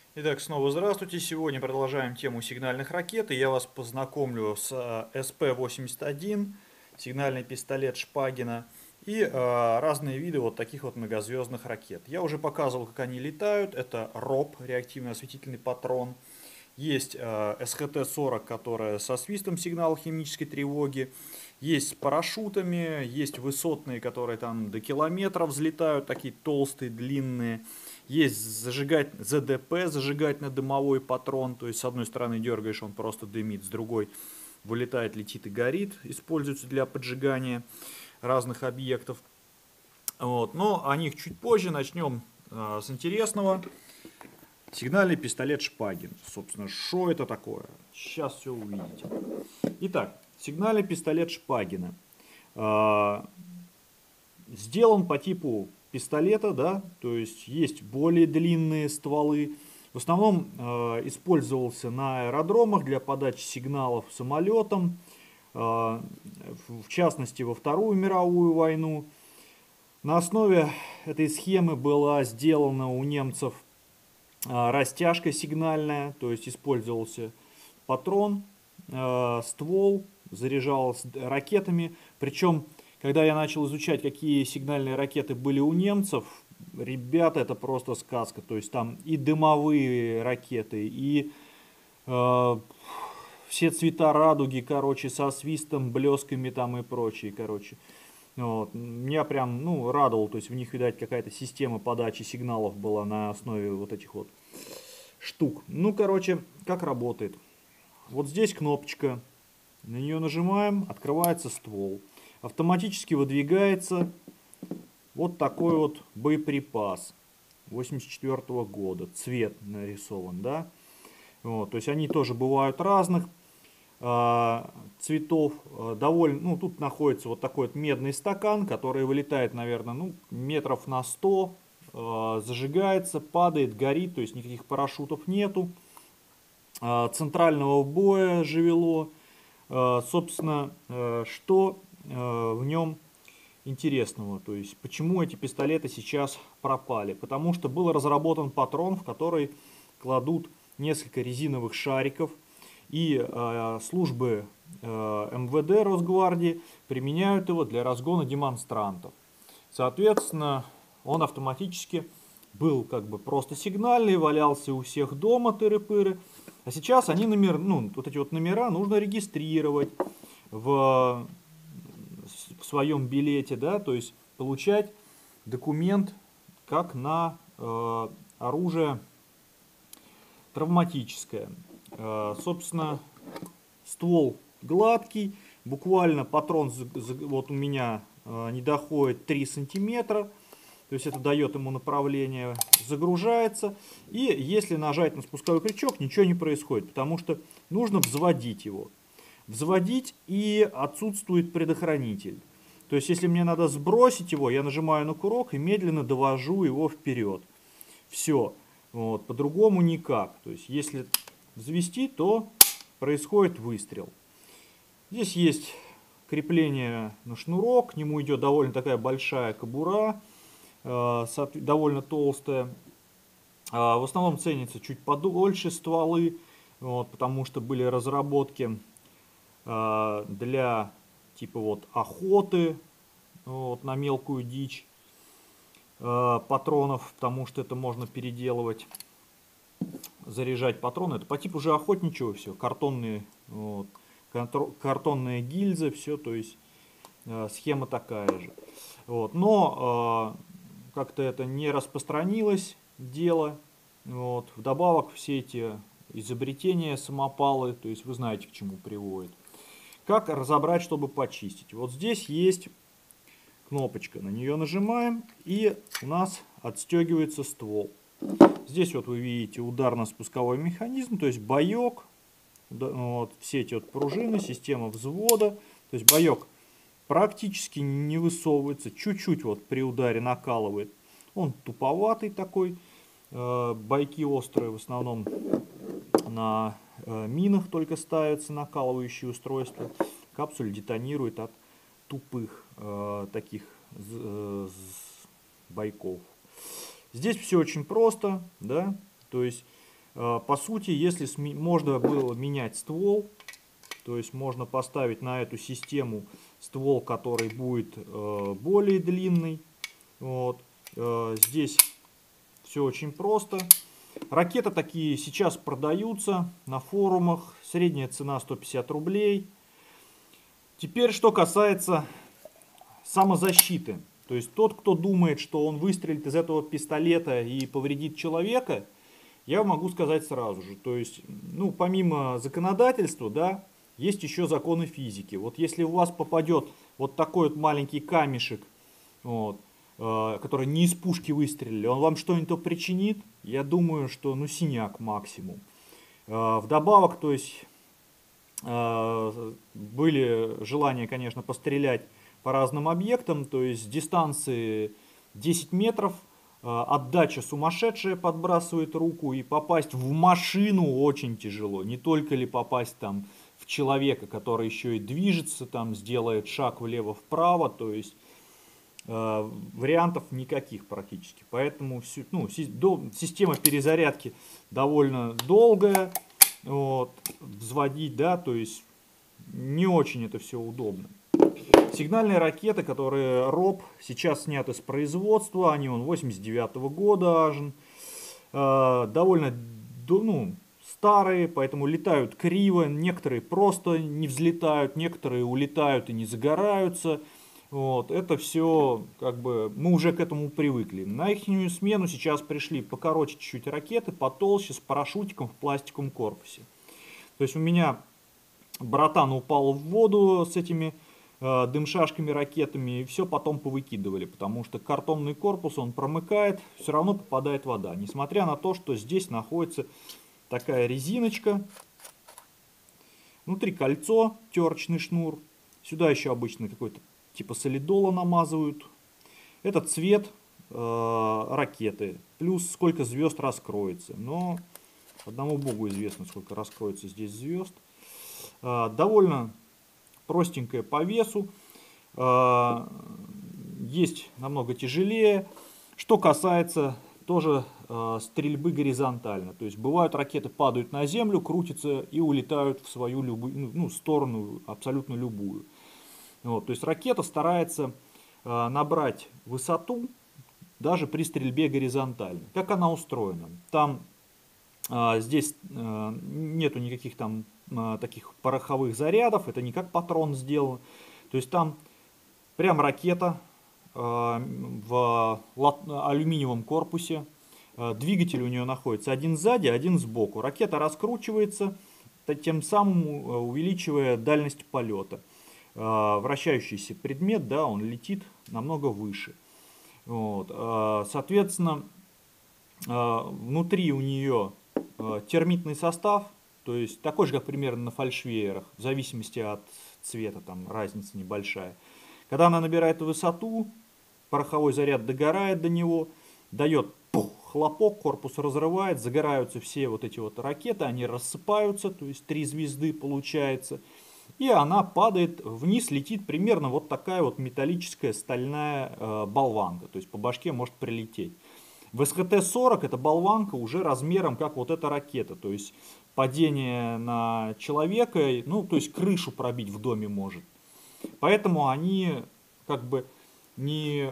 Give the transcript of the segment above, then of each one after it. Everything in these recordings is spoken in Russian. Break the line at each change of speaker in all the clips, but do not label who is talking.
Итак, снова здравствуйте. Сегодня продолжаем тему сигнальных ракет, и я вас познакомлю с СП-81, сигнальный пистолет Шпагина, и разные виды вот таких вот многозвездных ракет. Я уже показывал, как они летают. Это РОП, реактивный осветительный патрон. Есть СХТ-40, которая со свистом сигнала химической тревоги. Есть с парашютами, есть высотные, которые там до километра взлетают, такие толстые, длинные. Есть ЗДП, зажигательно-дымовой патрон. То есть с одной стороны дергаешь, он просто дымит, с другой вылетает, летит и горит. Используется для поджигания разных объектов. Вот. Но о них чуть позже. Начнем с интересного. Сигнальный пистолет Шпагин. Собственно, что это такое? Сейчас все увидите. Итак, сигнальный пистолет Шпагина. Сделан по типу пистолета, да, то есть более длинные стволы. В основном использовался на аэродромах для подачи сигналов самолетам, в частности во Вторую мировую войну. На основе этой схемы была сделана у немцев растяжка сигнальная, то есть использовался патрон, ствол, заряжалась ракетами. Причем, когда я начал изучать, какие сигнальные ракеты были у немцев, ребята, это просто сказка. То есть там и дымовые ракеты, и все цвета радуги, короче, со свистом, блесками там и прочее, короче. Вот. Меня прям, ну, радовал, то есть в них, видать, какая-то система подачи сигналов была на основе вот этих вот штук. Ну, короче, как работает. Вот здесь кнопочка, на нее нажимаем, открывается ствол. Автоматически выдвигается вот такой вот боеприпас 84 года. Цвет нарисован, да. Вот, то есть они тоже бывают разных цветов. Довольно, ну, тут находится вот такой вот медный стакан, который вылетает, наверное, ну, метров на 100, зажигается, падает, горит, то есть никаких парашютов нету. Центрального боя живело. Собственно, что в нем интересного, то есть почему эти пистолеты сейчас пропали? Потому что был разработан патрон, в который кладут несколько резиновых шариков, и службы МВД Росгвардии применяют его для разгона демонстрантов. Соответственно, он автоматически был как бы просто сигнальный, валялся у всех дома тыры-пыры. А сейчас они ну, вот эти вот номера нужно регистрировать в своем билете, да, то есть получать документ как на оружие травматическое. Собственно, ствол гладкий, буквально патрон вот у меня не доходит 3 сантиметра, то есть это дает ему направление, загружается, и если нажать на спусковой крючок, ничего не происходит, потому что нужно взводить его. Взводить, и отсутствует предохранитель. То есть если мне надо сбросить его, я нажимаю на курок и медленно довожу его вперед. Все. Вот. По-другому никак. То есть если взвести, то происходит выстрел. Здесь есть крепление на шнурок, к нему идет довольно такая большая кобура, довольно толстая. В основном ценятся чуть подольше стволы, вот, потому что были разработки для типа вот охоты вот, на мелкую дичь, патронов, потому что это можно переделывать, заряжать патроны. Это по типу же охотничьего все, картонные, вот, картонные гильзы, все, то есть схема такая же. Вот. Но как-то это не распространилось дело. Вот. Вдобавок все эти изобретения самопалы, то есть вы знаете, к чему приводит. Как разобрать, чтобы почистить? Вот здесь есть кнопочка, на нее нажимаем, и у нас отстегивается ствол. Здесь вот вы видите ударно-спусковой механизм, то есть боек, вот, все эти вот пружины, система взвода, то есть боек практически не высовывается, чуть-чуть вот при ударе накалывает. Он туповатый такой, бойки острые в основном на минах только ставятся накалывающие устройства. Капсуль детонирует от тупых таких бойков. Здесь все очень просто, да, то есть По сути, если можно было менять ствол, то есть можно поставить на эту систему ствол, который будет более длинный. Вот. Здесь все очень просто. Ракеты такие сейчас продаются на форумах. Средняя цена 150 рублей. Теперь, что касается самозащиты. То есть тот, кто думает, что он выстрелит из этого пистолета и повредит человека, я могу сказать сразу же. То есть, ну, помимо законодательства, да, есть еще законы физики. Вот если у вас попадет вот такой вот маленький камешек, вот, который не из пушки выстрелили, он вам что-нибудь причинит? Я думаю, что, ну, синяк максимум. Вдобавок, то есть, были желания, конечно, пострелять по разным объектам, то есть с дистанции 10 метров, отдача сумасшедшая, подбрасывает руку, и попасть в машину очень тяжело. Не только ли попасть там в человека, который еще и движется, там сделает шаг влево-вправо, то есть вариантов никаких практически. Поэтому система перезарядки довольно долгая, вот, взводить, да, то есть не очень это все удобно. Сигнальные ракеты, которые РОП, сейчас сняты с производства, они 89-го года аж, довольно, ну, старые, поэтому летают криво, некоторые просто не взлетают, некоторые улетают и не загораются. Вот, это все, как бы, мы уже к этому привыкли. На их смену сейчас пришли покороче чуть-чуть ракеты, потолще, с парашютиком в пластиковом корпусе. То есть у меня братан упал в воду с этими дымшашками, ракетами, и все потом повыкидывали, потому что картонный корпус, он промыкает, все равно попадает вода. Несмотря на то, что здесь находится такая резиночка, внутри кольцо, терочный шнур, сюда еще обычно какой-то типа солидола намазывают. Это цвет ракеты, плюс сколько звезд раскроется. Но одному богу известно, сколько раскроется здесь звезд. Довольно простенькая по весу, есть намного тяжелее. Что касается тоже стрельбы горизонтально, то есть бывают ракеты падают на землю, крутятся и улетают в свою сторону, абсолютно любую. Вот, то есть ракета старается набрать высоту даже при стрельбе горизонтально. Как она устроена? Там здесь нету никаких там таких пороховых зарядов, это не как патрон сделано. То есть там прям ракета в алюминиевом корпусе, двигатель у нее находится один сзади, один сбоку. Ракета раскручивается, тем самым увеличивая дальность полета. Вращающийся предмет, да, он летит намного выше. Вот. Соответственно, внутри у нее термитный состав, то есть такой же, как примерно на фальшвеерах, в зависимости от цвета, там разница небольшая. Когда она набирает высоту, пороховой заряд догорает до него, дает хлопок, корпус разрывает, загораются все вот эти вот ракеты, они рассыпаются, то есть 3 звезды получается. И она падает вниз, летит примерно вот такая вот металлическая стальная болванка, то есть по башке может прилететь. В СХТ-40 эта болванка уже размером как вот эта ракета, то есть падение на человека, ну то есть крышу пробить в доме может. Поэтому они как бы не,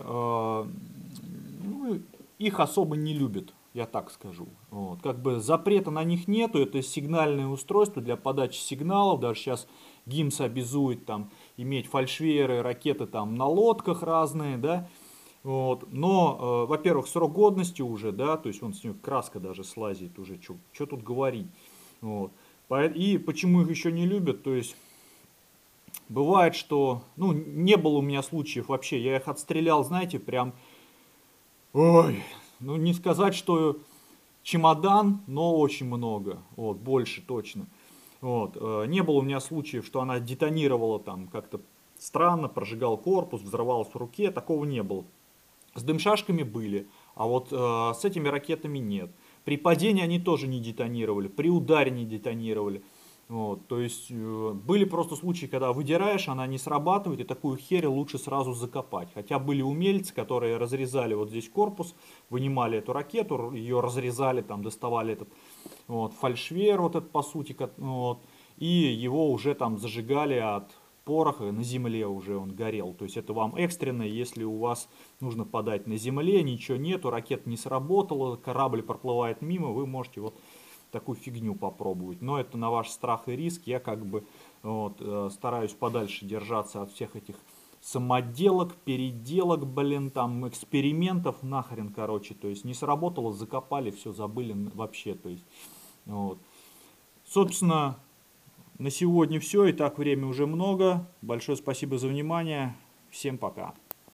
их особо не любят, я так скажу. Вот. Как бы запрета на них нету, это сигнальное устройство для подачи сигналов, даже сейчас ГИМС обязует там иметь фальшвееры, ракеты там на лодках разные, да. Вот. Но, во-первых, срок годности уже, да, то есть вон с него краска даже слазит уже, что тут говорить. Вот. И почему их еще не любят, то есть бывает, что, ну, не было у меня случаев вообще, я их отстрелял, знаете, прям, ой, ну не сказать, что чемодан, но очень много, вот, больше точно. Вот. Не было у меня случаев, что она детонировала там как-то странно, прожигал корпус, взорвалась в руке, такого не было. С дымшашками были, а вот с этими ракетами нет. При падении они тоже не детонировали, при ударе не детонировали. Вот, то есть были просто случаи, когда выдираешь, она не срабатывает, и такую херь лучше сразу закопать. Хотя были умельцы, которые разрезали вот здесь корпус, вынимали эту ракету, ее разрезали, там доставали этот вот, фальшвер, вот этот по сути, вот, и его уже там зажигали от пороха, на земле уже он горел. То есть это вам экстренно, если у вас нужно подать на земле, ничего нету, ракета не сработала, корабль проплывает мимо, вы можете вот такую фигню попробовать. Но это на ваш страх и риск. Я как бы вот, стараюсь подальше держаться от всех этих самоделок, переделок, блин, там, экспериментов, нахрен, короче. То есть не сработало, закопали, все, забыли вообще. То есть, вот. Собственно, на сегодня все. И так время уже много. Большое спасибо за внимание. Всем пока.